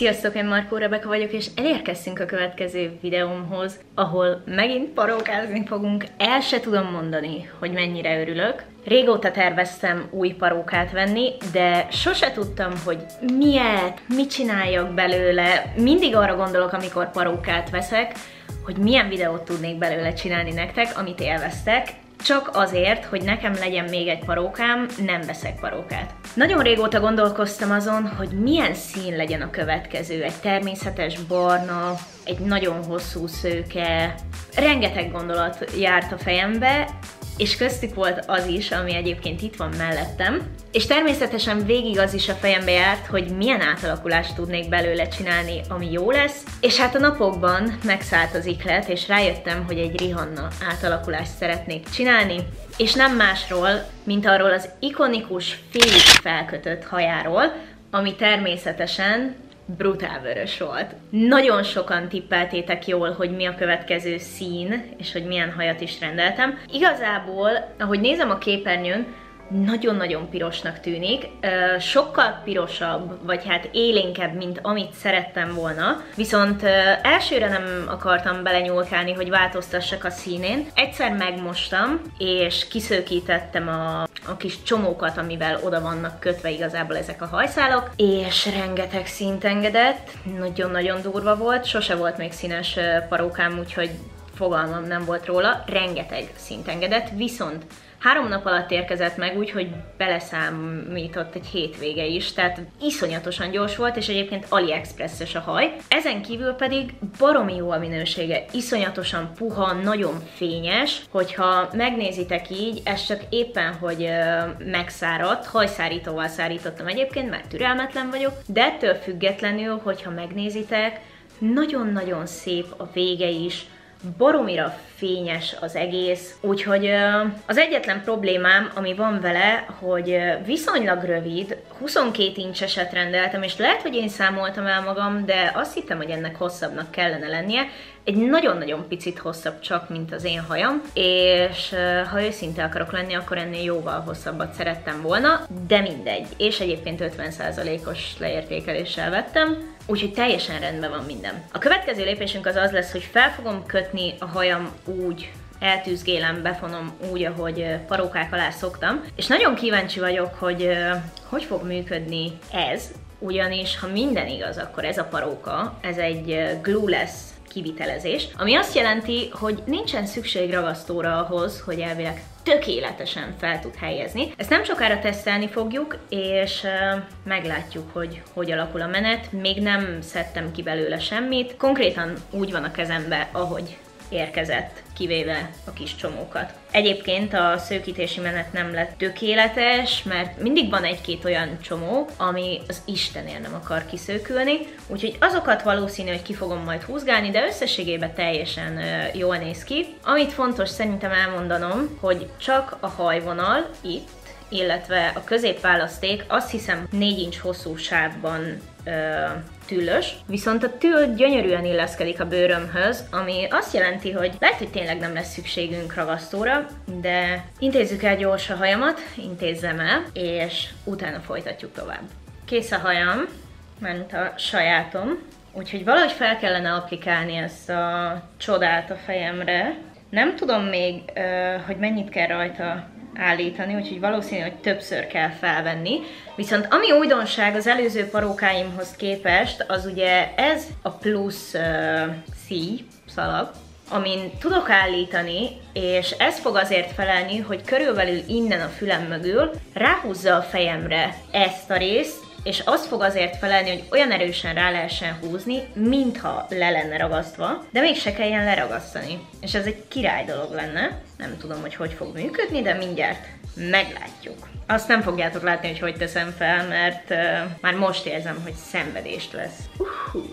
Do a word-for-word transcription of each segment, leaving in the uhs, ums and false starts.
Sziasztok, én Markó Rebeka vagyok, és elérkeztünk a következő videómhoz, ahol megint parókázni fogunk. El se tudom mondani, hogy mennyire örülök. Régóta terveztem új parókát venni, de sose tudtam, hogy miért, mit csináljak belőle. Mindig arra gondolok, amikor parókát veszek, hogy milyen videót tudnék belőle csinálni nektek, amit élveztek. Csak azért, hogy nekem legyen még egy parókám, nem veszek parókát. Nagyon régóta gondolkoztam azon, hogy milyen szín legyen a következő. Egy természetes barna, egy nagyon hosszú szőke. Rengeteg gondolat járt a fejembe, és köztük volt az is, ami egyébként itt van mellettem. És természetesen végig az is a fejembe járt, hogy milyen átalakulást tudnék belőle csinálni, ami jó lesz. És hát a napokban megszállt az ihlet, és rájöttem, hogy egy Rihanna átalakulást szeretnék csinálni. És nem másról, mint arról az ikonikus félig felkötött hajáról, ami természetesen brutál vörös volt. Nagyon sokan tippeltétek jól, hogy mi a következő szín, és hogy milyen hajat is rendeltem. Igazából, ahogy nézem a képernyőn, nagyon-nagyon pirosnak tűnik, sokkal pirosabb, vagy hát élénkebb, mint amit szerettem volna, viszont elsőre nem akartam belenyúlkálni, hogy változtassak a színén. Egyszer megmostam, és kiszőkítettem a, a kis csomókat, amivel oda vannak kötve igazából ezek a hajszálak, és rengeteg színt engedett, nagyon-nagyon durva volt, sose volt még színes parókám, úgyhogy fogalmam nem volt róla, rengeteg színt engedett, viszont három nap alatt érkezett meg, úgyhogy beleszámított egy hétvége is, tehát iszonyatosan gyors volt, és egyébként AliExpress-es a haj. Ezen kívül pedig baromi jó a minősége, iszonyatosan puha, nagyon fényes, hogyha megnézitek így, ez csak éppen, hogy ö, megszáradt, hajszárítóval szárítottam egyébként, mert türelmetlen vagyok, de ettől függetlenül, hogyha megnézitek, nagyon-nagyon szép a vége is, baromira fényes az egész, úgyhogy az egyetlen problémám, ami van vele, hogy viszonylag rövid, huszonkét incseset rendeltem, és lehet, hogy én számoltam el magam, de azt hittem, hogy ennek hosszabbnak kellene lennie. Egy nagyon-nagyon picit hosszabb csak, mint az én hajam, és ha őszinte akarok lenni, akkor ennél jóval hosszabbat szerettem volna, de mindegy. És egyébként ötven százalékos leértékeléssel vettem, úgyhogy teljesen rendben van minden. A következő lépésünk az az lesz, hogy fel fogom kötni a hajam úgy, eltűzgélem, befonom úgy, ahogy parókák alá szoktam, és nagyon kíváncsi vagyok, hogy hogy fog működni ez, ugyanis ha minden igaz, akkor ez a paróka, ez egy glueless kivitelezés, ami azt jelenti, hogy nincsen szükség ragasztóra ahhoz, hogy elvileg tökéletesen fel tud helyezni. Ezt nem sokára tesztelni fogjuk, és uh, meglátjuk, hogy hogy alakul a menet. Még nem szedtem ki belőle semmit. Konkrétan úgy van a kezembe, ahogy érkezett, kivéve a kis csomókat. Egyébként a szőkítési menet nem lett tökéletes, mert mindig van egy-két olyan csomó, ami az Istenért nem akar kiszőkülni, úgyhogy azokat valószínű, hogy ki fogom majd húzgálni, de összességében teljesen uh, jól néz ki. Amit fontos szerintem elmondanom, hogy csak a hajvonal itt, illetve a középválaszték azt hiszem négy incs hosszú sávban uh, tüllös, viszont a tül gyönyörűen illeszkedik a bőrömhöz, ami azt jelenti, hogy lehet, hogy tényleg nem lesz szükségünk ragasztóra, de intézzük el gyors a hajamat, intézzem el, és utána folytatjuk tovább. Kész a hajam, ment a sajátom, úgyhogy valahogy fel kellene applikálni ezt a csodát a fejemre. Nem tudom még, hogy mennyit kell rajta állítani, úgyhogy valószínű, hogy többször kell felvenni. Viszont ami újdonság az előző parókáimhoz képest, az ugye ez a plusz uh, szíj szalag, amin tudok állítani, és ez fog azért felelni, hogy körülbelül innen a fülem mögül ráhúzza a fejemre ezt a részt, és az fog azért felelni, hogy olyan erősen rá lehessen húzni, mintha le lenne ragasztva, de mégse kelljen leragasztani. És ez egy király dolog lenne. Nem tudom, hogy hogy fog működni, de mindjárt meglátjuk. Azt nem fogjátok látni, hogy hogy teszem fel, mert uh, már most érzem, hogy szenvedést lesz. Uh-huh.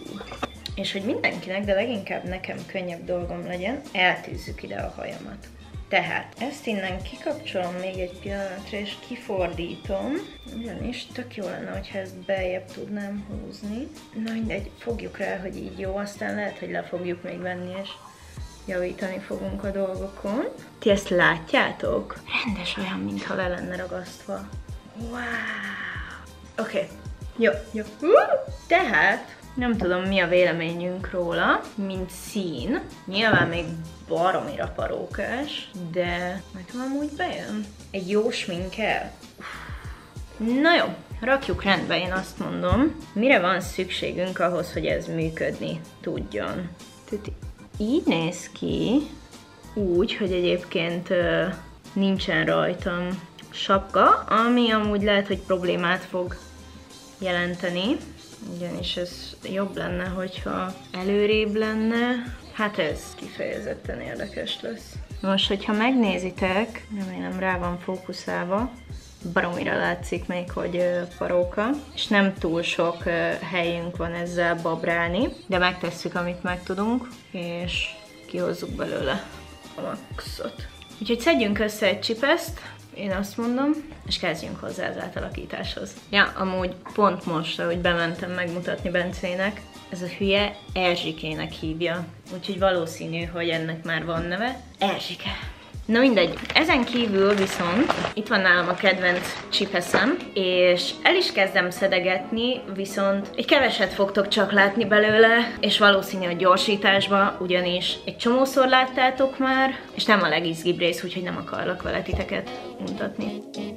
És hogy mindenkinek, de leginkább nekem könnyebb dolgom legyen, eltűzzük ide a hajamat. Tehát ezt innen kikapcsolom még egy pillanatra, és kifordítom. Ugyanis tök jó lenne, hogyha ezt beljebb tudnám húzni. Na mindegy, fogjuk rá, hogy így jó, aztán lehet, hogy le fogjuk még venni, és javítani fogunk a dolgokon. Ti ezt látjátok? Rendes olyan, mintha le lenne ragasztva. Wow! Oké, okay. Jó, jó. Tehát Nem tudom, mi a véleményünk róla, mint szín. Nyilván még baromira parókás, de nekem amúgy bejön. Egy jó sminkel. Na jó, rakjuk rendbe, én azt mondom. Mire van szükségünk ahhoz, hogy ez működni tudjon? Tehát így néz ki, úgy, hogy egyébként uh, nincsen rajtam sapka, ami amúgy lehet, hogy problémát fog jelenteni, ugyanis ez jobb lenne, hogyha előrébb lenne. Hát ez kifejezetten érdekes lesz. Most, hogyha megnézitek, remélem rá van fókuszálva, baromira látszik még, hogy paróka, és nem túl sok helyünk van ezzel babrálni, de megtesszük, amit meg tudunk, és kihozzuk belőle a maxot. Úgyhogy szedjünk össze egy csipeszt, én azt mondom, és kezdjünk hozzá az átalakításhoz. Ja, amúgy pont most, ahogy bementem megmutatni Bencének, ez a hülye Erzsikének hívja, úgyhogy valószínű, hogy ennek már van neve. Erzsike. Na mindegy, ezen kívül viszont itt van nálam a kedvenc csipeszem, és el is kezdem szedegetni, viszont egy keveset fogtok csak látni belőle, és valószínű a gyorsításba, ugyanis egy csomószor láttátok már, és nem a legizgibb rész, úgyhogy nem akarlak vele titeket mutatni.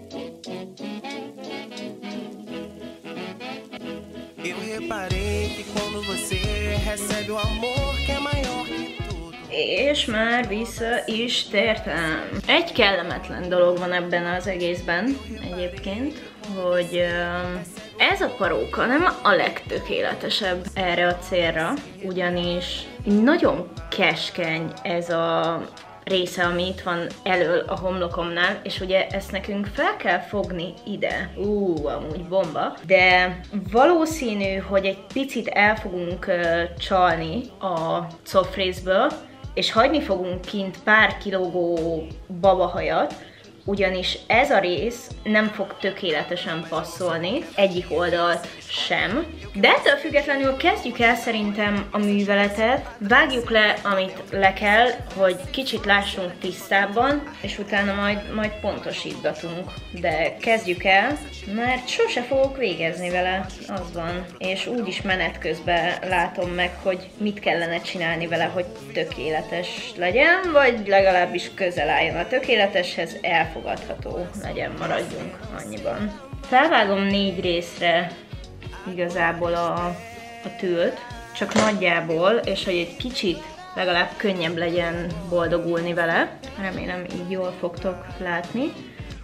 Eu reparei que quando você recebe o amor que é maior que tudo. És már vissza is tértem. Egy kellemetlen dolog van ebben az egészben egyébként, hogy ez a paróka nem a legtökéletesebb erre a célra, ugyanis nagyon keskeny ez a része, ami itt van elől a homlokomnál, és ugye ezt nekünk fel kell fogni ide. Ú, amúgy bomba. De valószínű, hogy egy picit el fogunk uh, csalni a cofrészből, és hagyni fogunk kint pár kilógó babahajat, ugyanis ez a rész nem fog tökéletesen passzolni, egyik oldalt sem. De ettől függetlenül kezdjük el szerintem a műveletet, vágjuk le, amit le kell, hogy kicsit lássunk tisztábban, és utána majd, majd pontosítgatunk. De kezdjük el, mert sose fogok végezni vele, az van. És úgyis menet közben látom meg, hogy mit kellene csinálni vele, hogy tökéletes legyen, vagy legalábbis közel álljon a tökéleteshez, elfogadható legyen, maradjunk annyiban. Felvágom négy részre igazából a, a tült, csak nagyjából, és hogy egy kicsit legalább könnyebb legyen boldogulni vele. Remélem így jól fogtok látni.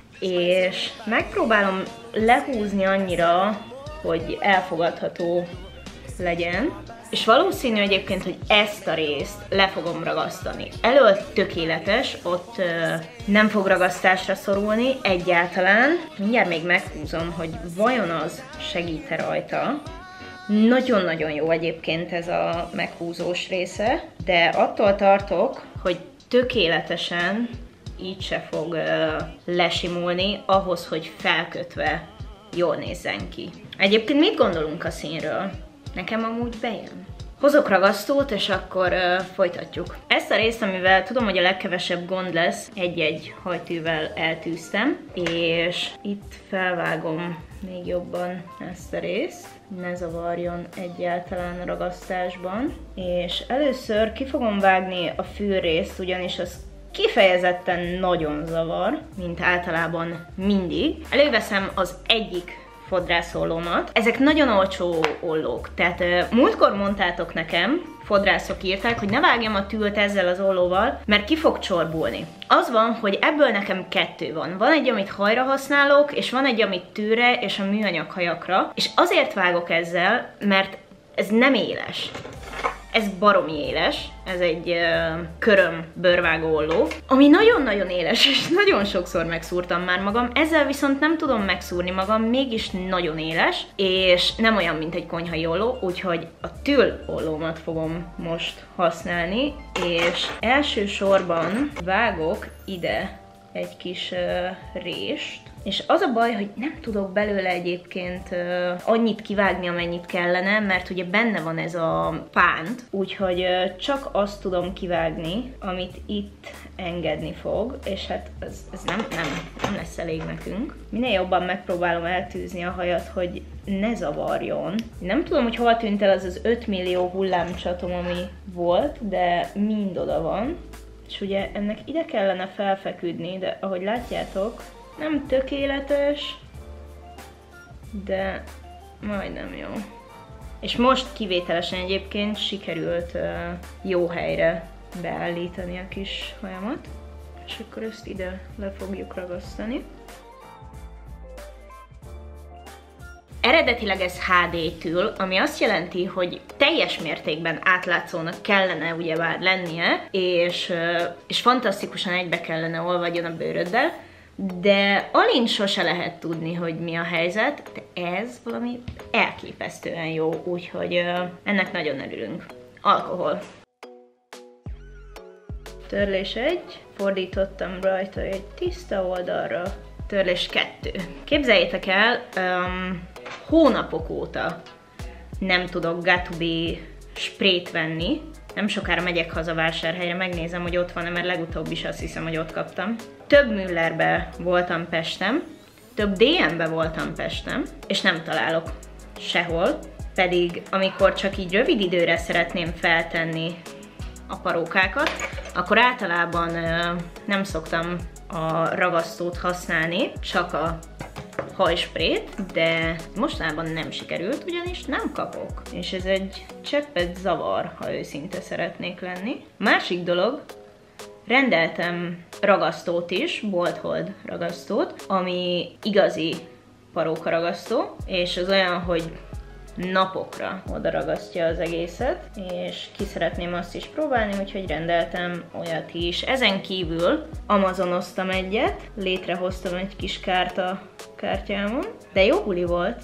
És megpróbálom lehúzni annyira, hogy elfogadható legyen. És valószínű egyébként, hogy ezt a részt le fogom ragasztani. Elől tökéletes, ott ö, nem fog ragasztásra szorulni egyáltalán. Mindjárt még meghúzom, hogy vajon az segít-e rajta. Nagyon-nagyon jó egyébként ez a meghúzós része, de attól tartok, hogy tökéletesen így se fog ö, lesimulni ahhoz, hogy felkötve jól nézzen ki. Egyébként mit gondolunk a színről? Nekem amúgy bejön. Hozok ragasztót, és akkor uh, folytatjuk. Ezt a részt, amivel tudom, hogy a legkevesebb gond lesz, egy-egy hajtűvel eltűztem, és itt felvágom még jobban ezt a részt, ne zavarjon egyáltalán a ragasztásban. És először ki fogom vágni a fülrészt, ugyanis az kifejezetten nagyon zavar, mint általában mindig. Előveszem az egyik fodrászollómat. Ezek nagyon olcsó ollók, tehát uh, múltkor mondtátok nekem, fodrászok írták, hogy ne vágjam a tült ezzel az ollóval, mert ki fog csorbulni. Az van, hogy ebből nekem kettő van. Van egy, amit hajra használok, és van egy, amit tűre és a műanyag hajakra, és azért vágok ezzel, mert ez nem éles. Ez baromi éles, ez egy uh, köröm bőrvágó olló, ami nagyon-nagyon éles, és nagyon sokszor megszúrtam már magam, ezzel viszont nem tudom megszúrni magam, mégis nagyon éles, és nem olyan, mint egy konyhai olló, úgyhogy a tül ollómat fogom most használni, és elsősorban vágok ide egy kis uh, rést, és az a baj, hogy nem tudok belőle egyébként uh, annyit kivágni, amennyit kellene, mert ugye benne van ez a pánt, úgyhogy uh, csak azt tudom kivágni, amit itt engedni fog, és hát ez, ez nem, nem, nem lesz elég nekünk. Minél jobban megpróbálom eltűzni a hajat, hogy ne zavarjon. Nem tudom, hogy hol tűnt el az az öt millió hullámcsatom, ami volt, de mind oda van. És ugye ennek ide kellene felfeküdni, de ahogy látjátok, nem tökéletes, de majdnem jó. És most kivételesen egyébként sikerült uh, jó helyre beállítani a kis hajamat, és akkor ezt ide le fogjuk ragasztani. Eredetileg ez há dé-től, ami azt jelenti, hogy teljes mértékben átlátszónak kellene ugyebár lennie, és, és fantasztikusan egybe kellene olvadjon a bőröddel, de alin sose lehet tudni, hogy mi a helyzet, de ez valami elképesztően jó, úgyhogy ennek nagyon örülünk. Alkohol. Törlés egy, fordítottam rajta egy tiszta oldalra, törlés kettő. Képzeljétek el, um, hónapok óta nem tudok Got2b sprayt venni. Nem sokára megyek haza Vásárhelyre, megnézem, hogy ott van-e, mert legutóbb is azt hiszem, hogy ott kaptam. Több Müllerbe voltam Pestem, több dé em-be voltam Pestem, és nem találok sehol. Pedig amikor csak így rövid időre szeretném feltenni a parókákat, akkor általában uh, nem szoktam a ragasztót használni, csak a hajsprét, de mostanában nem sikerült, ugyanis nem kapok. És ez egy cseppet zavar, ha őszinte szeretnék lenni. Másik dolog, rendeltem ragasztót is, Bolt Hold ragasztót, ami igazi paróka ragasztó, és az olyan, hogy napokra oda ragasztja az egészet, és ki szeretném azt is próbálni, úgyhogy rendeltem olyat is. Ezen kívül amazonoztam egyet, létrehoztam egy kis kárta kártyámon, de jó buli volt.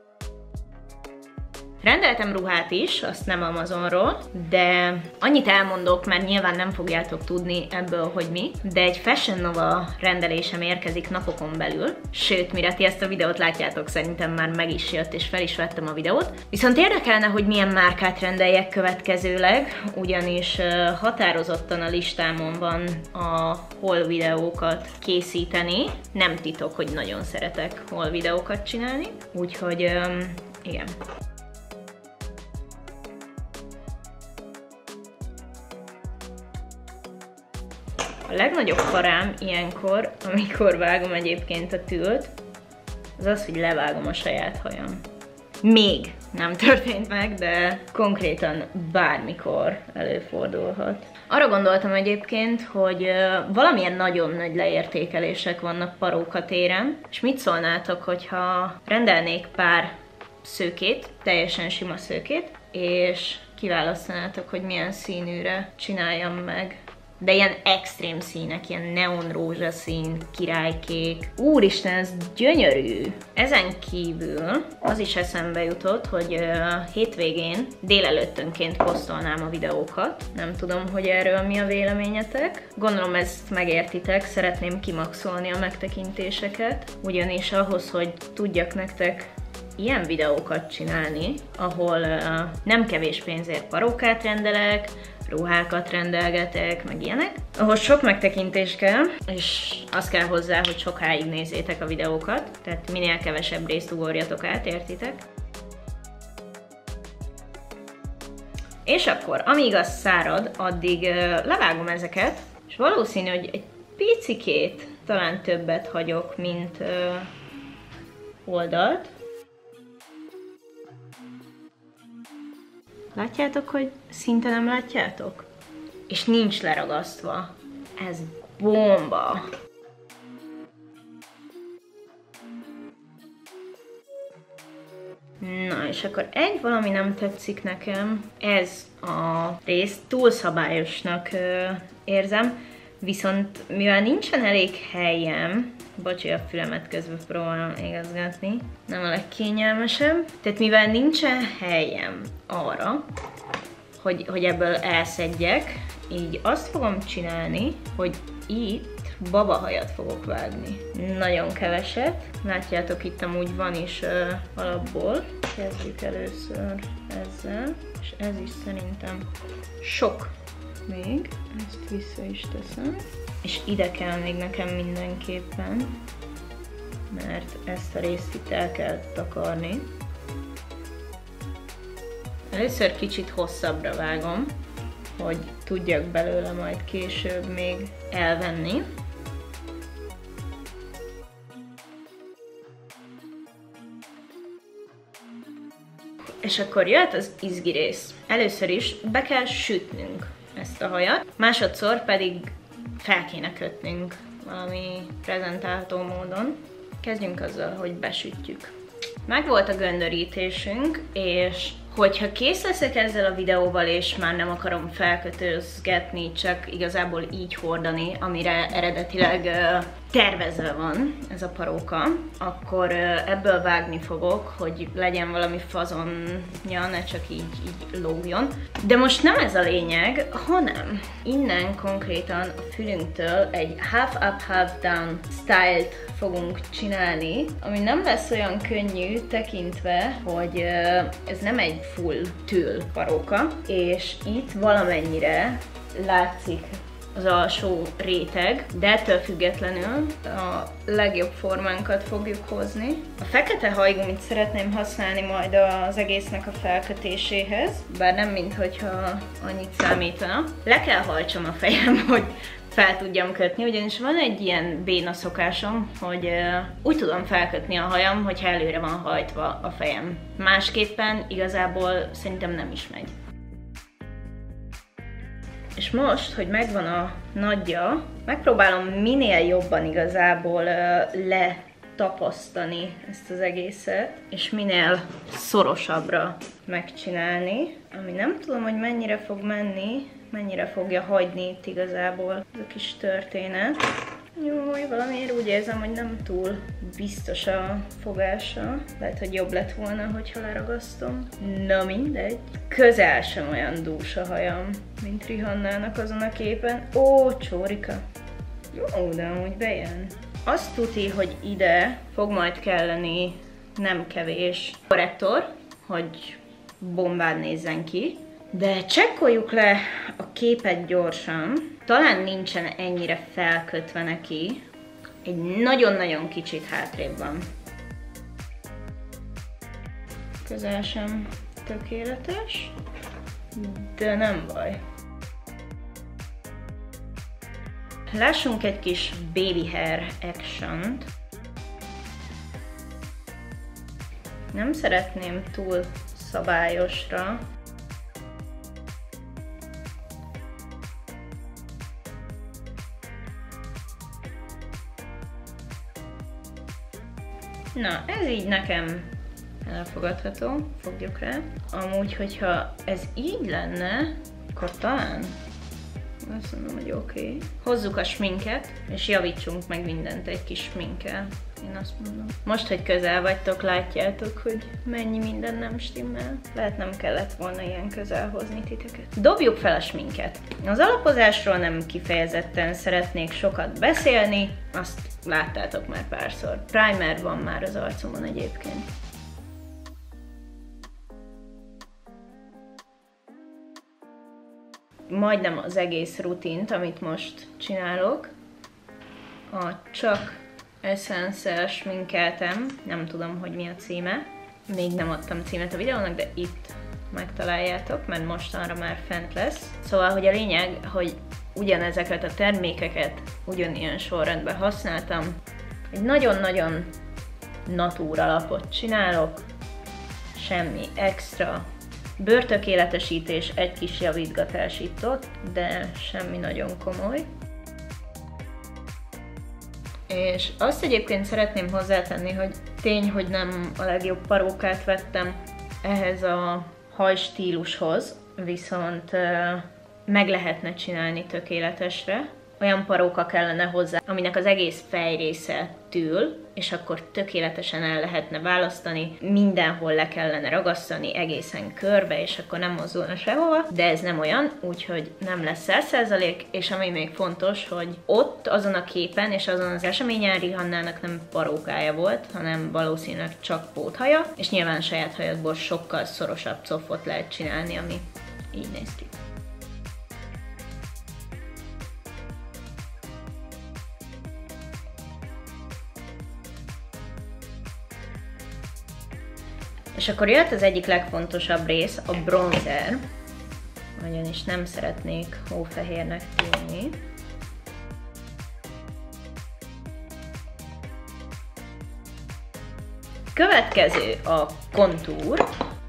Rendeltem ruhát is, azt nem Amazonról, de annyit elmondok, mert nyilván nem fogjátok tudni ebből, hogy mi, de egy Fashion Nova rendelésem érkezik napokon belül, sőt, mire ti ezt a videót látjátok, szerintem már meg is jött, és fel is vettem a videót. Viszont érdekelne, hogy milyen márkát rendeljek következőleg, ugyanis határozottan a listámon van a haul videókat készíteni. Nem titok, hogy nagyon szeretek haul videókat csinálni, úgyhogy igen. A legnagyobb parám ilyenkor, amikor vágom egyébként a tült, az az, hogy levágom a saját hajam. Még nem történt meg, de konkrétan bármikor előfordulhat. Arra gondoltam egyébként, hogy valamilyen nagyon nagy leértékelések vannak paróka téren, és mit szólnátok, hogyha rendelnék pár szőkét, teljesen sima szőkét, és kiválasztanátok, hogy milyen színűre csináljam meg. De ilyen extrém színek, ilyen neon rózsaszín, királykék. Úristen, ez gyönyörű! Ezen kívül az is eszembe jutott, hogy uh, hétvégén délelőttönként posztolnám a videókat. Nem tudom, hogy erről mi a véleményetek. Gondolom ezt megértitek, szeretném kimaxolni a megtekintéseket, ugyanis ahhoz, hogy tudjak nektek ilyen videókat csinálni, ahol uh, nem kevés pénzért parókát rendelek, ruhákat rendelgetek, meg ilyenek, ahhoz sok megtekintés kell, és az kell hozzá, hogy sokáig nézzétek a videókat, tehát minél kevesebb részt ugorjatok át, értitek? És akkor, amíg az szárad, addig uh, levágom ezeket, és valószínű, hogy egy picikét, talán többet hagyok, mint uh, oldalt. Látjátok, hogy szinte nem látjátok? És nincs leragasztva. Ez bomba! Na, és akkor egy valami nem tetszik nekem. Ez a rész túl szabályosnak ö, érzem, viszont mivel nincsen elég helyem, bocsi, a fülemet közben próbálom igazgatni, nem a legkényelmesebb. Tehát mivel nincsen helyem arra, hogy, hogy ebből elszedjek, így azt fogom csinálni, hogy itt babahajat fogok vágni. Nagyon keveset. Látjátok, itt amúgy van is uh, alapból. Kezdjük először ezzel, és ez is szerintem sok még. Ezt vissza is teszem. És ide kell még nekem mindenképpen, mert ezt a részt itt el kell takarni. Először kicsit hosszabbra vágom, hogy tudjak belőle majd később még elvenni. És akkor jöhet az izgi rész. Először is be kell sütnünk ezt a hajat, másodszor pedig fel kéne kötnünk valami prezentálható módon. Kezdjünk azzal, hogy besütjük. Megvolt a göndörítésünk, és hogyha kész leszek ezzel a videóval, és már nem akarom felkötözgetni, csak igazából így hordani, amire eredetileg uh, tervezve van ez a paróka, akkor uh, ebből vágni fogok, hogy legyen valami fazonja, ne csak így, így lógjon. De most nem ez a lényeg, hanem innen konkrétan a fülünktől egy half up, half down style-t fogunk csinálni, ami nem lesz olyan könnyű tekintve, hogy uh, ez nem egy full tül paróka, és itt valamennyire látszik az alsó réteg, de ettől függetlenül a legjobb formánkat fogjuk hozni. A fekete hajgumit szeretném használni majd az egésznek a felkötéséhez, bár nem minthogyha annyit számítana. Le kell hajtsam a fejem, hogy fel tudjam kötni, ugyanis van egy ilyen béna szokásom, hogy uh, úgy tudom felkötni a hajam, hogyha előre van hajtva a fejem. Másképpen igazából szerintem nem is megy. És most, hogy megvan a nagyja, megpróbálom minél jobban igazából uh, letapasztani ezt az egészet, és minél szorosabbra megcsinálni, ami nem tudom, hogy mennyire fog menni, mennyire fogja hagyni itt igazából ez a kis történet. Jó, valamiért úgy érzem, hogy nem túl biztos a fogása. Lehet, hogy jobb lett volna, hogyha leragasztom. Na mindegy. Közel sem olyan dús a hajam, mint Rihannának azon a képen. Ó, csórika. Jó, de amúgy bejön. Azt tuti, hogy ide fog majd kelleni nem kevés korrektor, hogy bombán nézzen ki. De csekkoljuk le a képet gyorsan. Talán nincsen ennyire felkötve neki. Egy nagyon-nagyon kicsit hátrébb van. Közel sem tökéletes, de nem baj. Lássunk egy kis baby hair action-t. Nem szeretném túl szabályosra. Na, ez így nekem elfogadható, fogjuk rá. Amúgy, hogyha ez így lenne, akkor talán azt mondom, hogy oké. Okay. Hozzuk a sminket, és javítsunk meg mindent egy kis sminkkel. Én azt mondom. Most, hogy közel vagytok, látjátok, hogy mennyi minden nem stimmel. Lehet nem kellett volna ilyen közel hozni titeket. Dobjuk fel a sminket. Az alapozásról nem kifejezetten szeretnék sokat beszélni, azt láttátok már párszor. Primer van már az arcomon egyébként. Majdnem az egész rutint, amit most csinálok, a csak Essence-el sminkeltem, nem tudom, hogy mi a címe. Még nem adtam címet a videónak, de itt megtaláljátok, mert mostanra már fent lesz. Szóval, hogy a lényeg, hogy ugyanezeket a termékeket ugyanilyen sorrendben használtam. Egy nagyon-nagyon natúr alapot csinálok, semmi extra. Bőrtökéletesítés, egy kis javítgatás itt ott, de semmi nagyon komoly. És azt egyébként szeretném hozzátenni, hogy tény, hogy nem a legjobb parókát vettem ehhez a hajstílushoz, viszont uh, meg lehetne csinálni tökéletesre. olyan paróka kellene hozzá, aminek az egész fejrésze tűl, és akkor tökéletesen el lehetne választani, mindenhol le kellene ragasztani egészen körbe, és akkor nem mozdulna sehova, de ez nem olyan, úgyhogy nem lesz száz százalék, és ami még fontos, hogy ott azon a képen és azon az eseményen Rihannának nem parókája volt, hanem valószínűleg csak póthaja, és nyilván saját hajadból sokkal szorosabb cofot lehet csinálni, ami így néz ki. És akkor jött az egyik legfontosabb rész, a bronzer, ugyanis nem szeretnék hófehérnek tűnni. Következő a kontúr.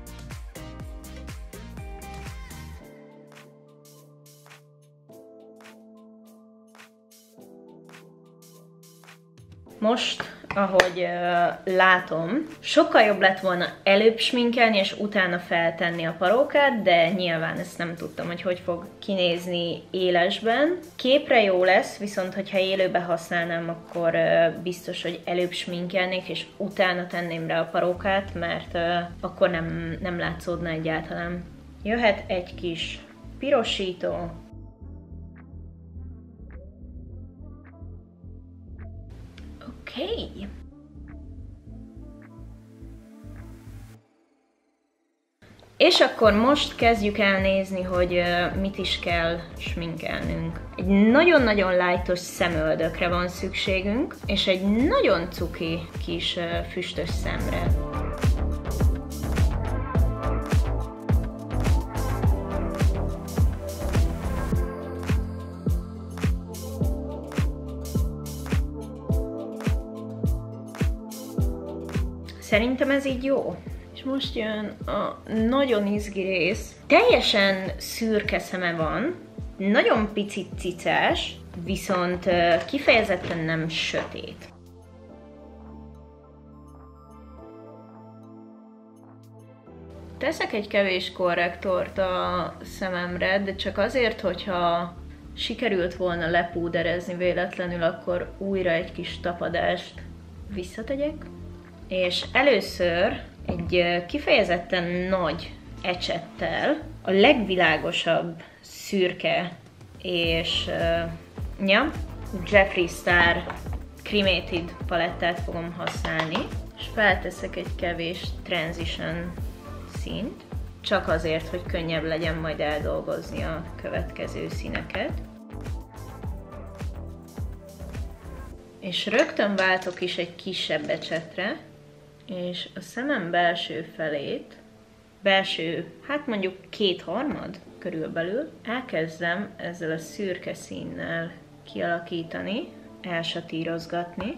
Most, ahogy uh, látom, sokkal jobb lett volna előbb sminkelni, és utána feltenni a parókát, de nyilván ezt nem tudtam, hogy hogy fog kinézni élesben. Képre jó lesz, viszont hogyha élőbe használnám, akkor uh, biztos, hogy előbb sminkelnék, és utána tenném rá a parókát, mert uh, akkor nem, nem látszódna egyáltalán. Jöhet egy kis pirosító. Oké. Okay. És akkor most kezdjük el nézni, hogy uh, mit is kell sminkelnünk. Egy nagyon-nagyon lightos szemöldökre van szükségünk, és egy nagyon cuki kis uh, füstös szemre. Szerintem ez így jó. És most jön a nagyon izgi rész. Teljesen szürke szeme van, nagyon picit cicás, viszont kifejezetten nem sötét. Teszek egy kevés korrektort a szememre, de csak azért, hogyha sikerült volna lepúderezni véletlenül, akkor újra egy kis tapadást visszategyek. És először egy kifejezetten nagy ecsettel a legvilágosabb szürke és uh, ja, Jeffree Star Cremated palettát fogom használni, és felteszek egy kevés transition színt, csak azért, hogy könnyebb legyen majd eldolgozni a következő színeket. És rögtön váltok is egy kisebb ecsetre, és a szemem belső felét, belső, hát mondjuk kétharmad körülbelül, elkezdem ezzel a szürke színnel kialakítani, elsatírozgatni.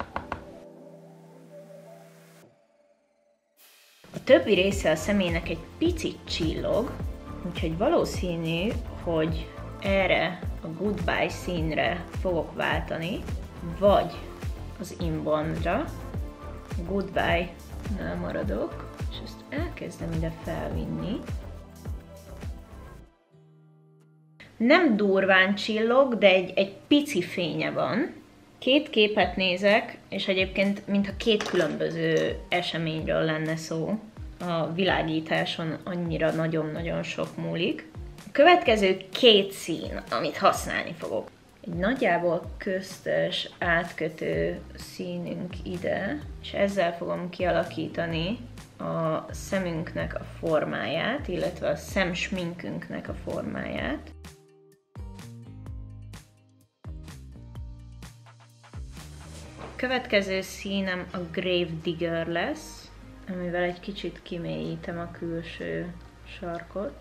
A többi része a szemének egy picit csillog, úgyhogy valószínű, hogy erre a Goodbye színre fogok váltani, vagy az Inbondra. Goodbye-nál maradok, és ezt elkezdem ide felvinni. Nem durván csillog, de egy, egy pici fénye van. Két képet nézek, és egyébként mintha két különböző eseményről lenne szó. A világításon annyira nagyon-nagyon sok múlik. A következő két szín, amit használni fogok. Egy nagyjából köztes átkötő színünk ide, és ezzel fogom kialakítani a szemünknek a formáját, illetve a szemsminkünknek a formáját. A következő színem a Grave Digger lesz, amivel egy kicsit kimélyítem a külső sarkot.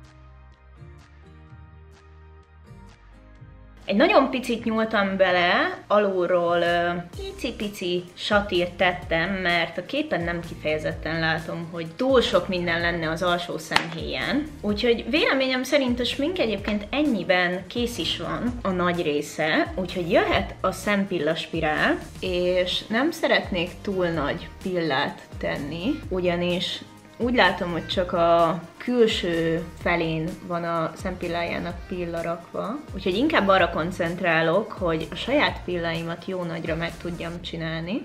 Egy nagyon picit nyúltam bele, alulról pici-pici satírt tettem, mert a képen nem kifejezetten látom, hogy túl sok minden lenne az alsó szemhéján. Úgyhogy véleményem szerint a smink egyébként ennyiben kész is van a nagy része, úgyhogy jöhet a szempillaspirál, és nem szeretnék túl nagy pillát tenni, ugyanis úgy látom, hogy csak a külső felén van a szempillájának pilla rakva, úgyhogy inkább arra koncentrálok, hogy a saját pilláimat jó nagyra meg tudjam csinálni.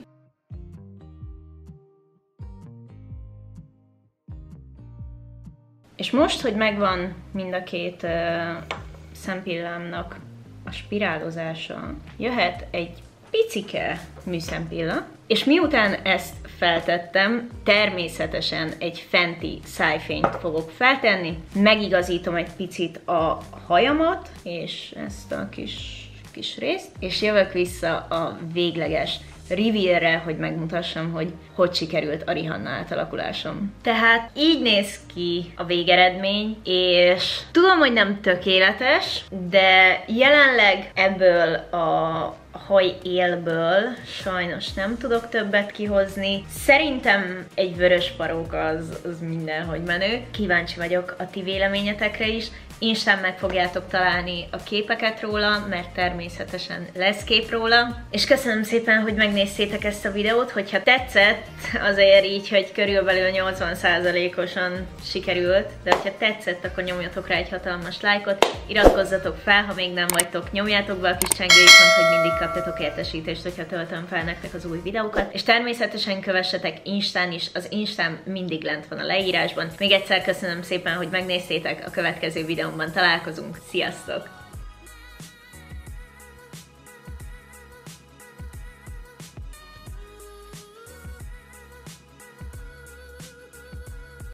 És most, hogy megvan mind a két uh, szempillámnak a spirálozása, jöhet egy picike műszempilla, és miután ezt feltettem, természetesen egy fenti szájfényt fogok feltenni, megigazítom egy picit a hajamat, és ezt a kis, kis részt, és jövök vissza a végleges reveal-re, hogy megmutassam, hogy hogy sikerült a Rihanna átalakulásom. Tehát így néz ki a végeredmény, és tudom, hogy nem tökéletes, de jelenleg ebből a haj élből sajnos nem tudok többet kihozni. Szerintem egy vörös paróka az, az mindenhogy menő. Kíváncsi vagyok a ti véleményetekre is. Instán meg fogjátok találni a képeket róla, mert természetesen lesz kép róla. És köszönöm szépen, hogy megnéztétek ezt a videót, hogyha tetszett, azért így, hogy körülbelül nyolcvan százalékosan sikerült, de hogyha tetszett, akkor nyomjatok rá egy hatalmas lájkot, iratkozzatok fel, ha még nem vagytok, nyomjátok be a kis csengőikontot, hogy mindig kapjatok értesítést, hogyha töltöm fel nektek az új videókat, és természetesen kövessetek Instán is, az Instám mindig lent van a leírásban. Még egyszer köszönöm szépen, hogy megnéztétek, a következő videóban találkozunk, sziasztok!